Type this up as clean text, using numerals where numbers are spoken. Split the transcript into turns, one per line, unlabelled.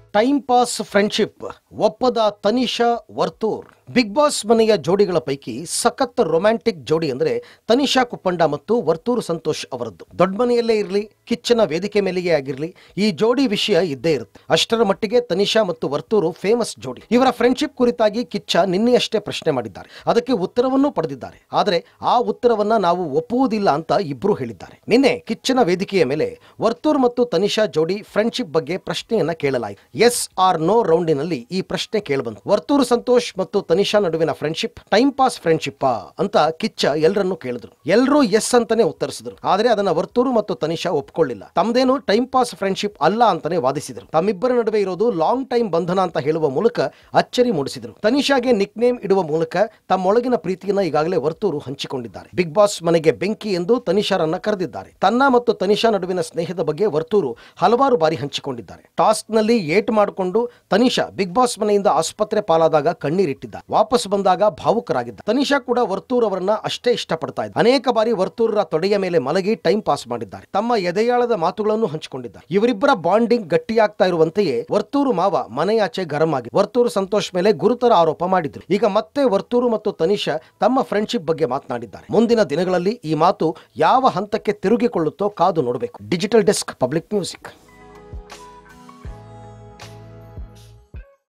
Time pass friendship ಒಪ್ಪದ Tanisha Varthur. Big boss ಮನೆಯ ಜೋಡಿಗಳ ಪೈಕಿ ಸಖತ್ ರೊಮ್ಯಾಂಟಿಕ್ ಜೋಡಿ ಅಂದ್ರೆ ತನಿಷಾ ಕುಪ್ಪಂಡ ಮತ್ತು ವರ್ತೂರ್ ಸಂತೋಷ್ ಅವರದ್ದು. ದೊಡ್ಡ ಮನೆಯಲ್ಲೇ ಇರಲಿ, ಕಿಚ್ಚನ ವೇದಿಕೆ ಮೇಲೆಯೇ ಆಗಿರಲಿ, ಈ ಜೋಡಿ ವಿಷಯ ಇದ್ದೇ ಇರುತ್ತೆ. ಅಷ್ಟರ ಮಟ್ಟಿಗೆ ತನಿಷಾ ಮತ್ತು ವರ್ತೂರು ಫೇಮಸ್ ಜೋಡಿ. ಇವರ ಫ್ರೆಂಡ್ಶಿಪ್ ಕುರಿತಾಗಿ ಕಿಚ್ಚ ನಿನ್ನೆಯಷ್ಟೇ ಪ್ರಶ್ನೆ ಮಾಡಿದ್ದಾರೆ. ಅದಕ್ಕೆ ಉತ್ತರವನ್ನು ಪಡೆದಿದ್ದಾರೆ. ಆದರೆ ಆ ಉತ್ತರವನ್ನ ನಾವು ಒಪ್ಪುವುದಿಲ್ಲ ಅಂತ ಇಬ್ರು ಹೇಳಿದ್ದಾರೆ. ನಿನ್ನೆ ಕಿಚ್ಚನ ವೇದಿಕೆಯ ಮೇಲೆ ವರ್ತೂರ್ ಮತ್ತು ತನಿಷಾ ಜೋಡಿ ಫ್ರೆಂಡ್ಶಿಪ್ ಬಗ್ಗೆ ಪ್ರಶ್ನೆಯನ್ನ ಕೇಳಲಾಯಿತು. ಎಸ್ ಆರ್ ನೋ ರೌಂಡಿನಲ್ಲಿ ಈ ಪ್ರಶ್ನೆ ಕೇಳಬಂತು. ವರ್ತೂರ್ ಸಂತೋಷ್ ಮತ್ತು ತನಿಷಾ ನಡುವಿನ ಫ್ರೆಂಡ್ಶಿಪ್ ಟೈಮ್ ಪಾಸ್ ಫ್ರೆಂಡ್ಶಿಪ್ ಅಂತ ಕಿಚ್ಚ ಎಲ್ಲರನ್ನು ಕೇಳಿದ್ರು. ಎಲ್ಲರೂ ಎಸ್ ಅಂತಾನೆ ಉತ್ತರಿಸಿದ್ರು. ಆದ್ರೆ ಅದನ್ನ ವರ್ತೂರು ಮತ್ತು ತನಿಷಾ ಒಪ್ಕೊಳ್ಳಿಲ್ಲ. ತಮ್ಮದೇನು ಟೈಮ್ ಪಾಸ್ ಫ್ರೆಂಡ್ಶಿಪ್ ಅಲ್ಲ ಅಂತಾನೆ ವಾದಿಸಿದ್ರು. ತಮ್ಮಿಬ್ಬರ ನಡುವೆ ಇರೋದು ಲಾಂಗ್ ಟೈಮ್ ಬಂಧನ ಅಂತ ಹೇಳುವ ಮೂಲಕ ಅಚ್ಚರಿ ಮೂಡಿಸಿದ್ರು. ತನಿಷಾಗೆ ನಿಕ್ ನೇಮ್ ಇಡುವ ಮೂಲಕ ತಮ್ಮೊಳಗಿನ ಪ್ರೀತಿಯನ್ನ ಈಗಾಗಲೇ ವರ್ತೂರು ಹಂಚಿಕೊಂಡಿದ್ದಾರೆ. ಬಿಗ್ ಬಾಸ್ ಮನೆಗೆ ಬೆಂಕಿ ಎಂದು ತನಿಷಾರನ್ನ ಕರೆದಿದ್ದಾರೆ. ತನ್ನ ಮತ್ತು ತನಿಷಾ ನಡುವಿನ ಸ್ನೇಹದ ಬಗ್ಗೆ ವರ್ತೂರು ಹಲವಾರು ಬಾರಿ ಹಂಚಿಕೊಂಡಿದ್ದಾರೆ. ಟಾಸ್ಕ್ ನಲ್ಲಿ ಏಟ್ ಮಾಡಿಕೊಂಡು ತನಿಷಾ ಬಿಗ್ ಬಾಸ್ ಮನೆಯಿಂದ ಆಸ್ಪತ್ರೆ ಪಾಲಾದಾಗ ಕಣ್ಣೀರಿಟ್ಟಿದ್ದ, ವಾಪಸ್ ಬಂದಾಗ ಭಾವುಕರಾಗಿದ್ದ. ತನಿಷಾ ಕೂಡ ವರ್ತೂರ್ ಅವರನ್ನ ಅಷ್ಟೇ ಇಷ್ಟಪಡ್ತಾ ಇದ್ದ. ಅನೇಕ ಬಾರಿ ವರ್ತೂರರ ತೊಡೆಯ ಮೇಲೆ ಮಲಗಿ ಟೈಮ್ ಪಾಸ್ ಮಾಡಿದ್ದಾರೆ. ತಮ್ಮ ಎದೆಯಾಳದ ಮಾತುಗಳನ್ನು ಹಂಚಿಕೊಂಡಿದ್ದಾರೆ. ಇವರಿಬ್ಬರ ಬಾಂಡಿಂಗ್ ಗಟ್ಟಿಯಾಗ್ತಾ ಇರುವಂತೆಯೇ ವರ್ತೂರು ಮಾವ ಮನೆಯಾಚೆ ಗರಂ ಆಗಿದೆ. ವರ್ತೂರು ಸಂತೋಷ್ ಮೇಲೆ ಗುರುತರ ಆರೋಪ ಮಾಡಿದ್ರು. ಈಗ ಮತ್ತೆ ವರ್ತೂರು ಮತ್ತು ತನಿಷಾ ತಮ್ಮ ಫ್ರೆಂಡ್ಶಿಪ್ ಬಗ್ಗೆ ಮಾತನಾಡಿದ್ದಾರೆ. ಮುಂದಿನ ದಿನಗಳಲ್ಲಿ ಈ ಮಾತು ಯಾವ ಹಂತಕ್ಕೆ ತಿರುಗಿಕೊಳ್ಳುತ್ತೋ ಕಾದು ನೋಡಬೇಕು. Digital desk, Public music.